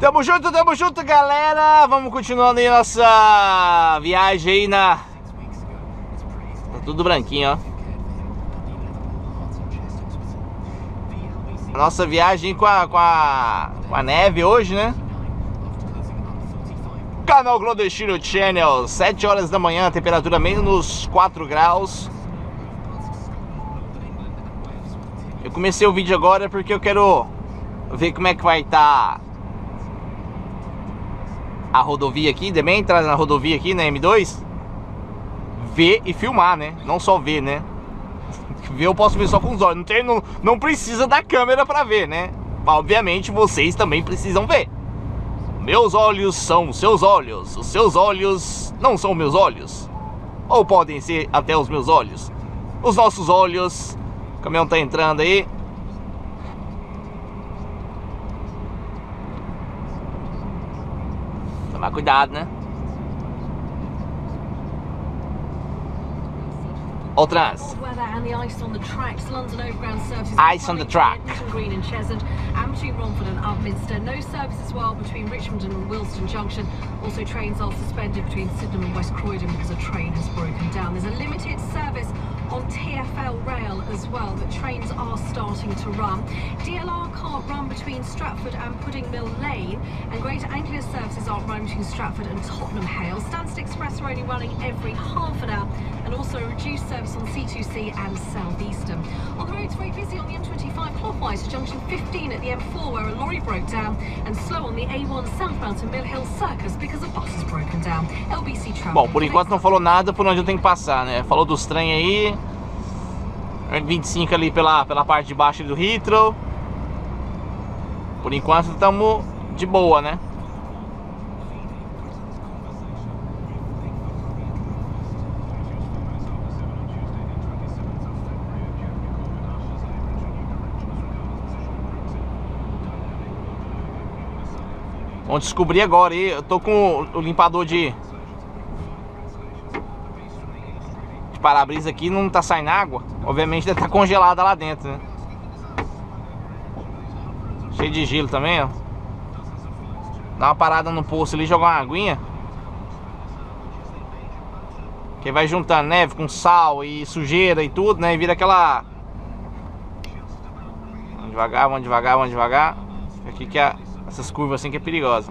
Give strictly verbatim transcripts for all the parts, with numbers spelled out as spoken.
Tamo junto, tamo junto, galera. Vamos continuando aí nossa viagem aí na... Tá tudo branquinho, ó. Nossa viagem com a, com a, com a neve hoje, né? Canal Clandestino Channel, sete horas da manhã, temperatura menos quatro graus. Eu comecei o vídeo agora porque eu quero ver como é que vai estar a rodovia aqui, também entrar na rodovia aqui, na M dois. Ver e filmar, né? Não só ver, né? Ver eu posso ver só com os olhos. Não, tem, não, não precisa da câmera pra ver, né? Obviamente vocês também precisam ver. Meus olhos são seus olhos. Os seus olhos não são meus olhos. Ou podem ser até os meus olhos. Os nossos olhos. O caminhão tá entrando aí. Tomar cuidado, né? All trans. Ice on the tracks. London Overground services. Ice on the track. Green and Cheshunt, and between Romford and Upminster. No service as well between Richmond and Wilston Junction. Also, trains are suspended between Sydenham and West Croydon because a train has broken down. There's a limited service on T F L rail as well, but trains are starting to run. D L R can't run between Stratford and Pudding Mill Lane, and Greater Anglia services aren't running between Stratford and Tottenham Hale. Stansted Express are only running every half an hour, and also a reduced service on C two C and South Eastern. On the roads, very busy on the M twenty-five clockwise to junction fifteen at the M four, where a lorry broke down, and slow on the A one southbound to Mill Hill Circus because a bus has broken down. L B C travel. Bom, por enquanto não falou nada por onde eu tenho que passar, né? Falou dos trem aí. vinte e cinco ali pela, pela parte de baixo do Heathrow. Por enquanto estamos de boa, né? Vamos descobrir agora aí. Eu tô com o limpador de, de para-brisa aqui, não tá saindo água. Obviamente deve estar congelada lá dentro, né? Cheio de gelo também, ó. Dá uma parada no poço ali, jogar uma aguinha. Que vai juntando neve com sal e sujeira e tudo, né? E vira aquela... Vamos devagar, vamos devagar, vamos devagar. Aqui que é... Essas curvas assim que é perigosa.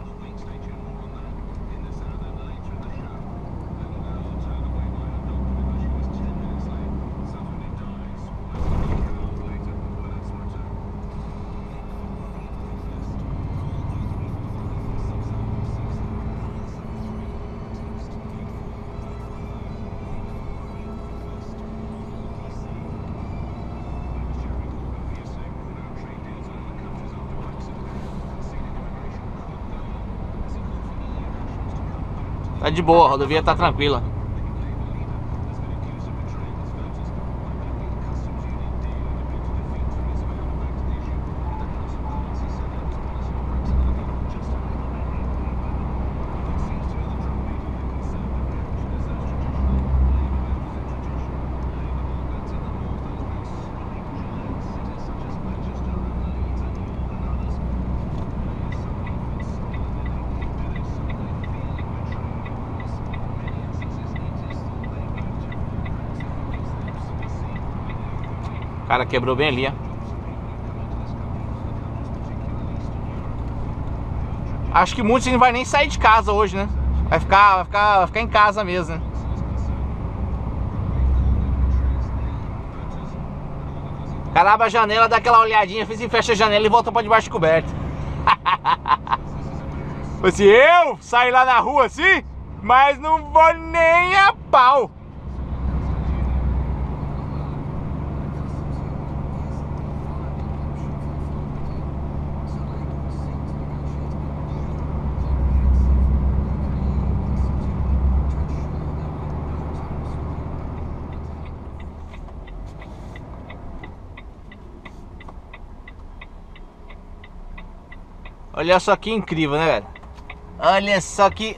Tá de boa, a rodovia tá tranquila. O cara quebrou bem ali, ó. Acho que muitos não vai nem sair de casa hoje, né? Vai ficar, vai ficar, vai ficar em casa mesmo, né? O cara abre a janela, dá aquela olhadinha, fez e fecha a janela e volta pra debaixo de coberta. Assim, eu saio lá na rua assim, mas não vou nem a pau. Olha só que incrível, né, velho? Olha só que...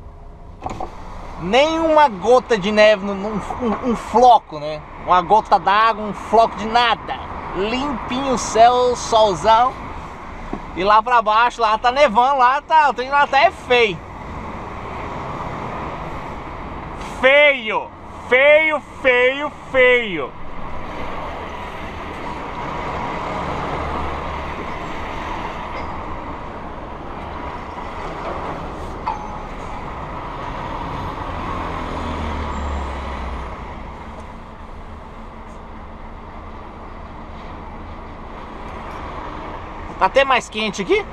nenhuma gota de neve, um, um, um floco, né? Uma gota d'água, um floco de nada. Limpinho o céu, solzão. E lá pra baixo, lá tá nevando, lá tá, o trem lá tá é feio. Feio, feio, feio, feio. Tá até mais quente aqui.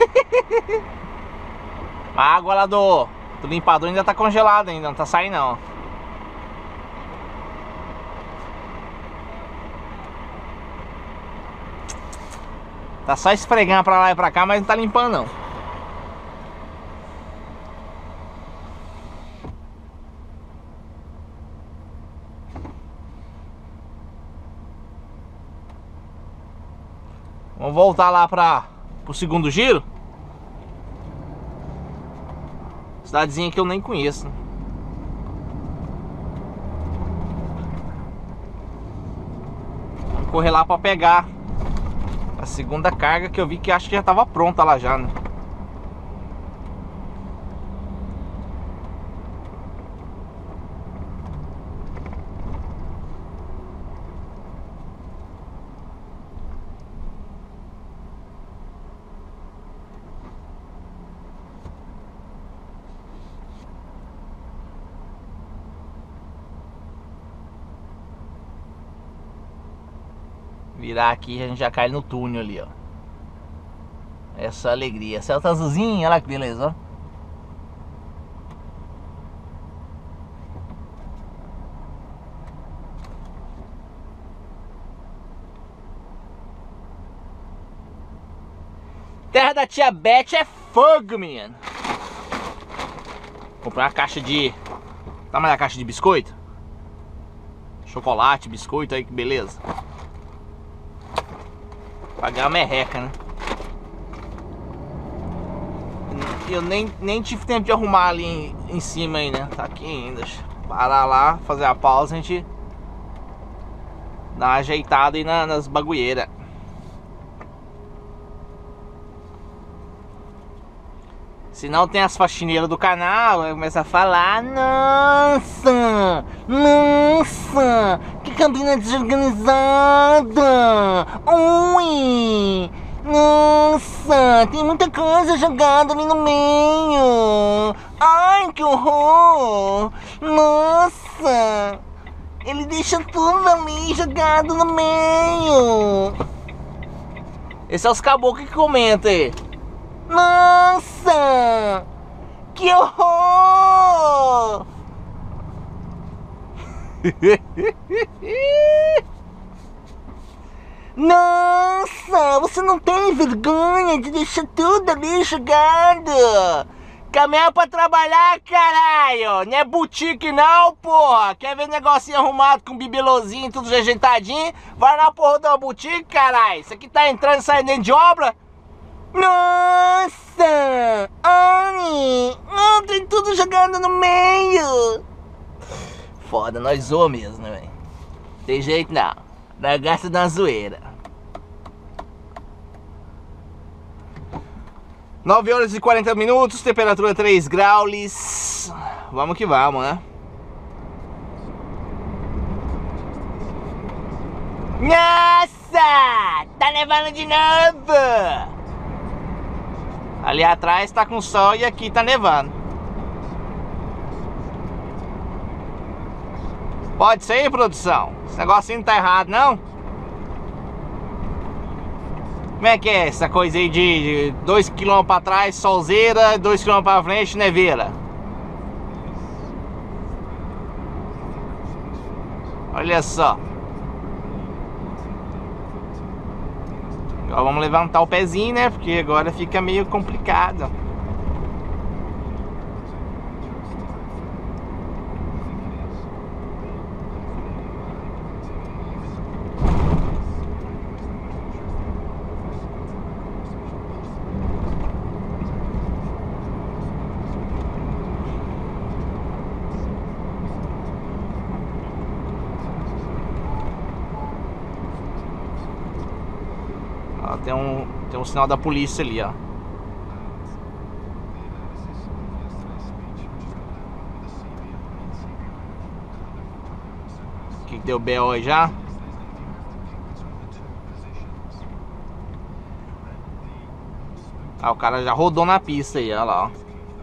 A água lá do, do limpador ainda tá congelada ainda, não tá saindo não. Tá só esfregando pra lá e pra cá, mas não tá limpando não. Vamos voltar lá para o segundo giro. Cidadezinha que eu nem conheço. Vamos correr lá para pegar a segunda carga, que eu vi que acho que já estava pronta lá já, né? Virar aqui, a gente já cai no túnel ali, ó. Essa alegria. Céu tá azulzinho, olha que beleza, ó. Terra da tia Beth é fogo, menino. Comprei uma caixa de... Tá mais a caixa de biscoito? Chocolate, biscoito aí, que beleza. Pagar uma merreca, né? Eu nem, nem tive tempo de arrumar ali em, em cima aí, né? Tá aqui ainda. Parar lá, fazer a pausa, a gente dá uma ajeitada aí na, nas bagulheiras. Se não tem as faxineiras do canal, vai começar a falar: nossa, nossa, que cabina desorganizada. Ui, nossa, tem muita coisa jogada ali no meio. Ai, que horror. Nossa, ele deixa tudo ali jogado no meio. Esses são os caboclos que comentam aí. Nossa! Que horror! Nossa! Você não tem vergonha de deixar tudo ali jogado? Caminhar pra trabalhar, caralho! Não é boutique não, porra! Quer ver negocinho arrumado com bibelozinho, tudo ajeitadinho? Vai na porra da boutique, caralho! Isso aqui tá entrando e saindo dentro de obra? Nossa! Ai! Oh, tem tudo jogado no meio! Foda, nós zoa mesmo, né, velho? Tem jeito não. Nós gasta da zoeira. nove horas e quarenta minutos, temperatura três graus. Vamos que vamos, né? Nossa! Tá nevando de novo! Ali atrás tá com sol e aqui tá nevando. Pode ser, produção? Esse negocinho não tá errado, não? Como é que é essa coisa aí de dois quilômetros pra trás, solzeira, dois quilômetros pra frente, neveira? Olha só. Agora vamos levantar o pezinho, né? Porque agora fica meio complicado. Ó, tem um, tem um sinal da polícia ali, ó. Que deu B O aí já? Ah, o cara já rodou na pista aí, olha lá, ó.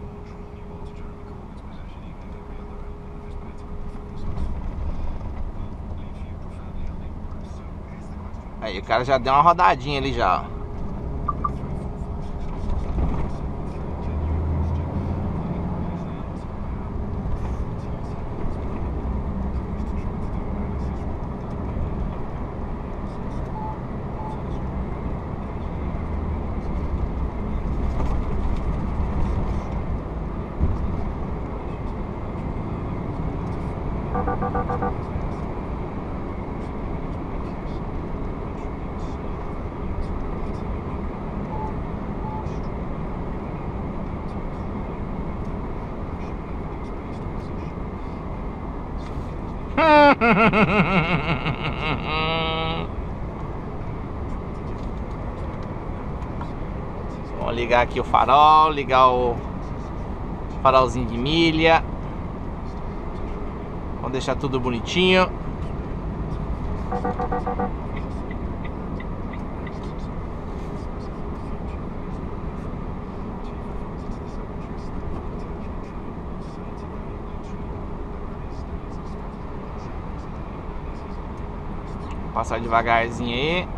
Aí o cara já deu uma rodadinha ali já, ó. Vamos ligar aqui o farol, ligar o farolzinho de milha. Vamos deixar tudo bonitinho. Passar devagarzinho aí.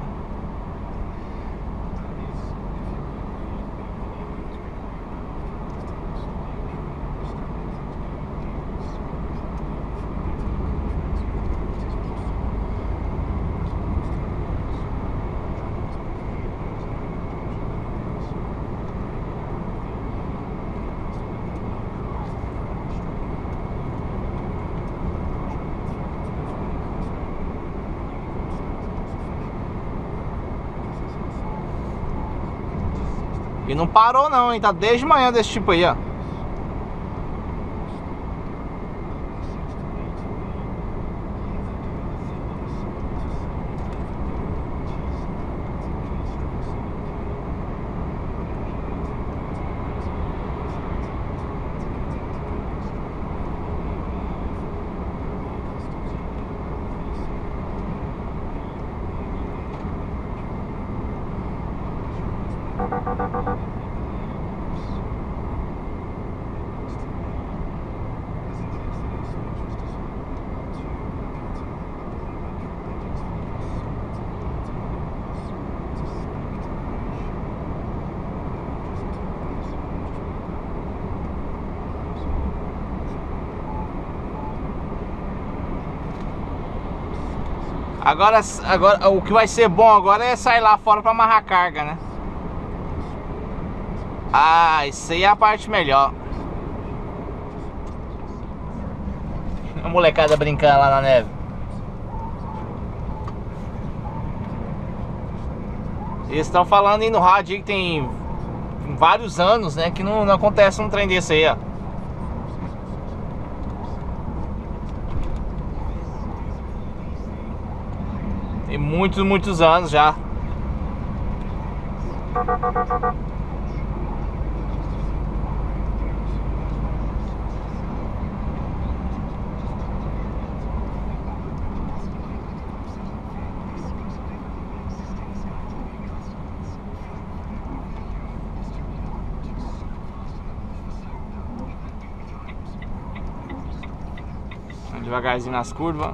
E não parou não, hein? Tá desde manhã desse tipo aí, ó. Agora, agora, o que vai ser bom agora é sair lá fora pra amarrar carga, né? Ah, isso aí é a parte melhor. A molecada brincando lá na neve. Eles estão falando aí no rádio aí que tem vários anos, né, que não, não acontece um trem desse aí, ó. Tem muitos, muitos anos já. Devagarzinho nas curvas.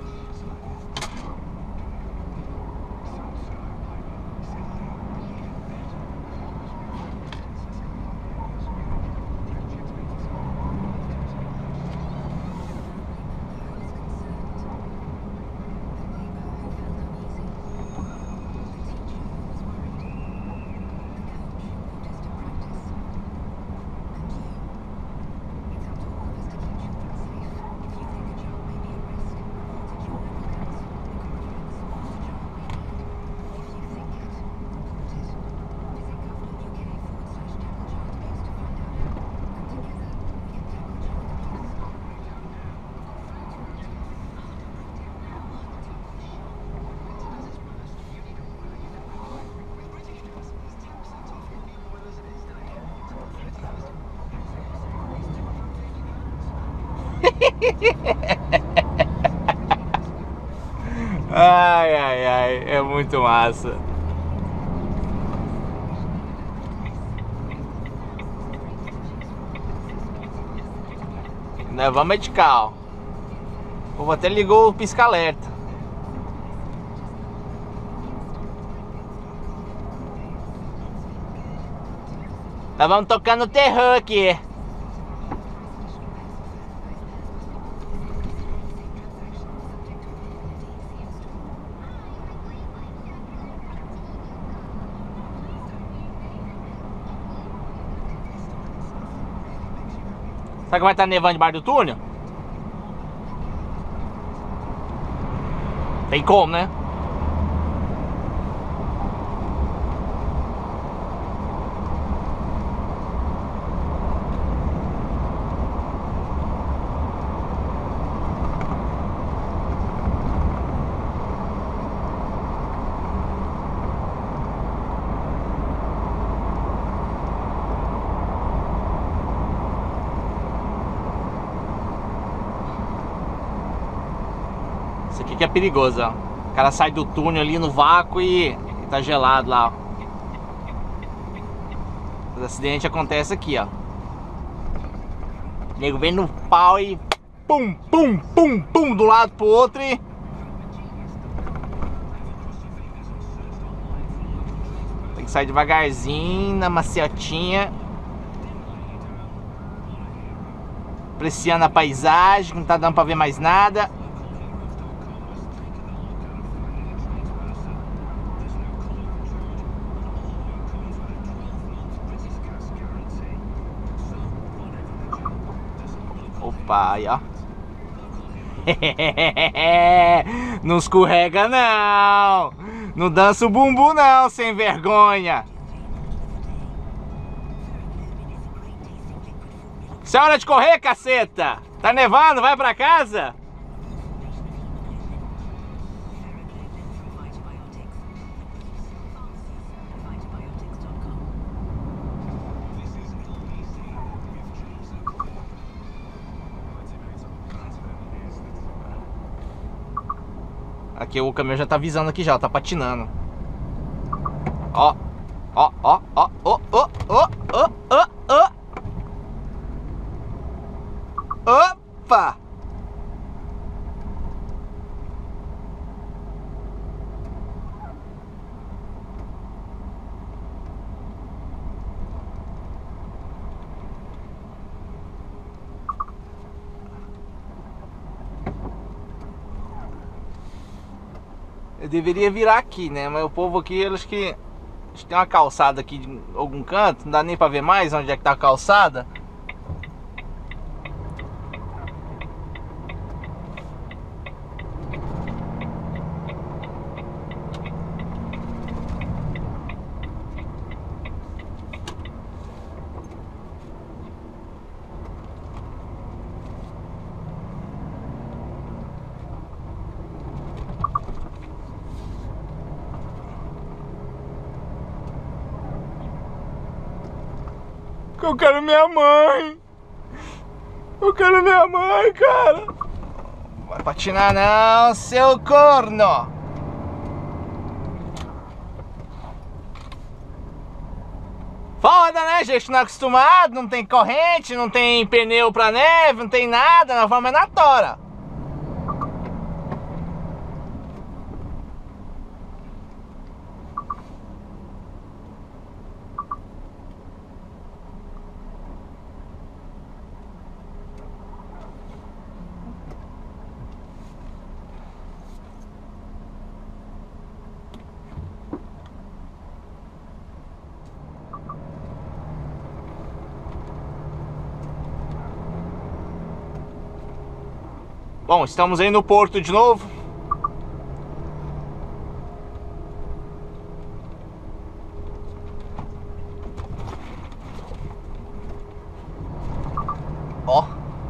Ai, ai, ai, é muito massa. Nós vamos de carro. O povo até ligou o pisca-alerta. Nós vamos tocando terror aqui. Será que vai estar nevando debaixo do túnel? Tem como, né? Isso aqui que é perigoso, ó. O cara sai do túnel ali no vácuo e, e tá gelado lá, ó. Os acidentes acontecem aqui, ó. O nego vem no pau e pum, pum, pum, pum, do lado pro outro e... Tem que sair devagarzinho, na maciotinha. Apreciando a paisagem, não tá dando pra ver mais nada. Opa, aí ó. Não escorrega não. Não dança o bumbum não, sem vergonha. Isso é hora de correr, caceta. Tá nevando, vai pra casa. Aqui o caminhão já tá avisando aqui já, tá patinando. Ó, ó, ó, ó, ó, ó, ó, ó, ó, ó. Opa! Eu deveria virar aqui, né? Mas o povo aqui, eles que... Eles tem uma calçada aqui de algum canto. Não dá nem pra ver mais onde é que tá a calçada. Eu quero minha mãe. Eu quero minha mãe, cara. Não vai patinar não, seu corno. Foda, né, gente? Não é acostumado, não tem corrente, não tem pneu pra neve, não tem nada. Nós vamos na tora. Bom, estamos aí no porto de novo. Ó.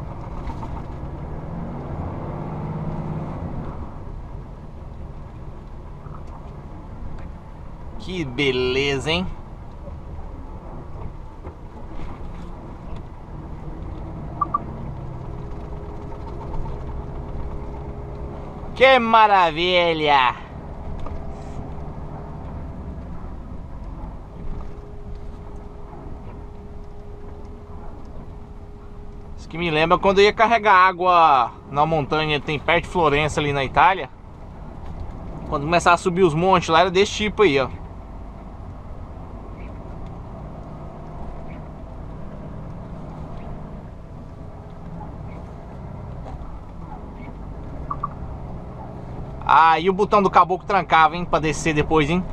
Que beleza, hein? Que maravilha! Isso que me lembra quando eu ia carregar água na montanha, tem perto de Florença ali na Itália. Quando começar a subir os montes lá, era desse tipo aí, ó. Ah, e o botão do caboclo trancava, hein, pra descer depois, hein.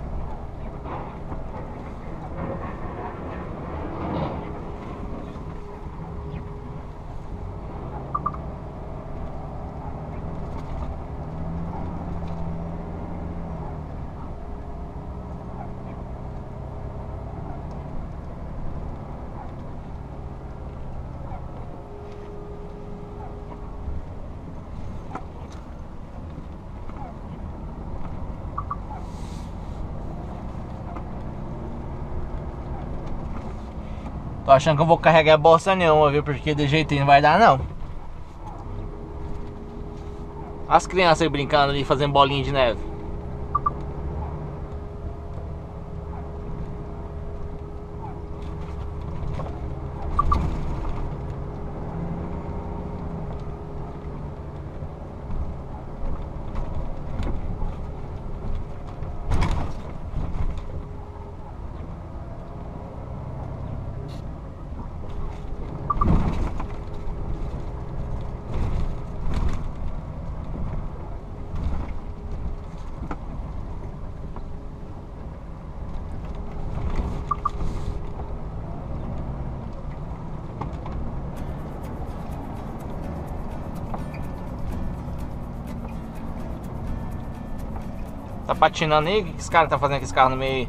Tô achando que eu vou carregar bosta nenhuma, viu? Porque de jeitinho não vai dar, não. As crianças aí brincando ali, fazendo bolinha de neve. Tá patinando aí? O que esse cara tá fazendo com esse carro no meio aí?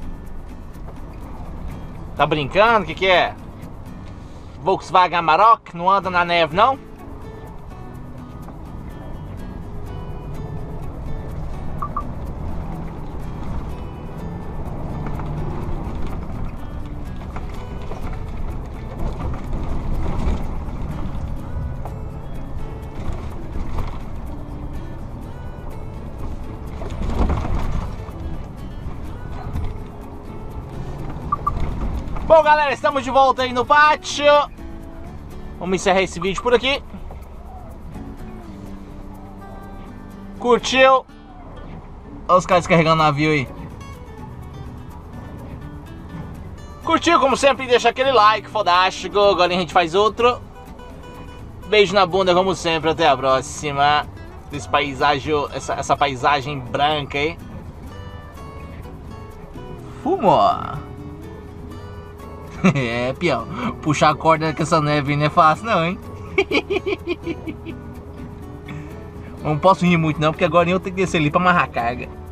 Tá brincando? O que que é? Volkswagen Amarok? Não anda na neve, não? Bom, galera, estamos de volta aí no pátio. Vamos encerrar esse vídeo por aqui. Curtiu? Olha os caras carregando navio aí. Curtiu, como sempre, deixa aquele like fodástico. Agora a gente faz outro. Beijo na bunda, como sempre. Até a próxima. Esse paisagem, essa, essa paisagem branca aí. Fumo. É, peão, puxar a corda com essa neve não é fácil não, hein? Não posso rir muito não, porque agora eu tenho que descer ali pra amarrar a carga.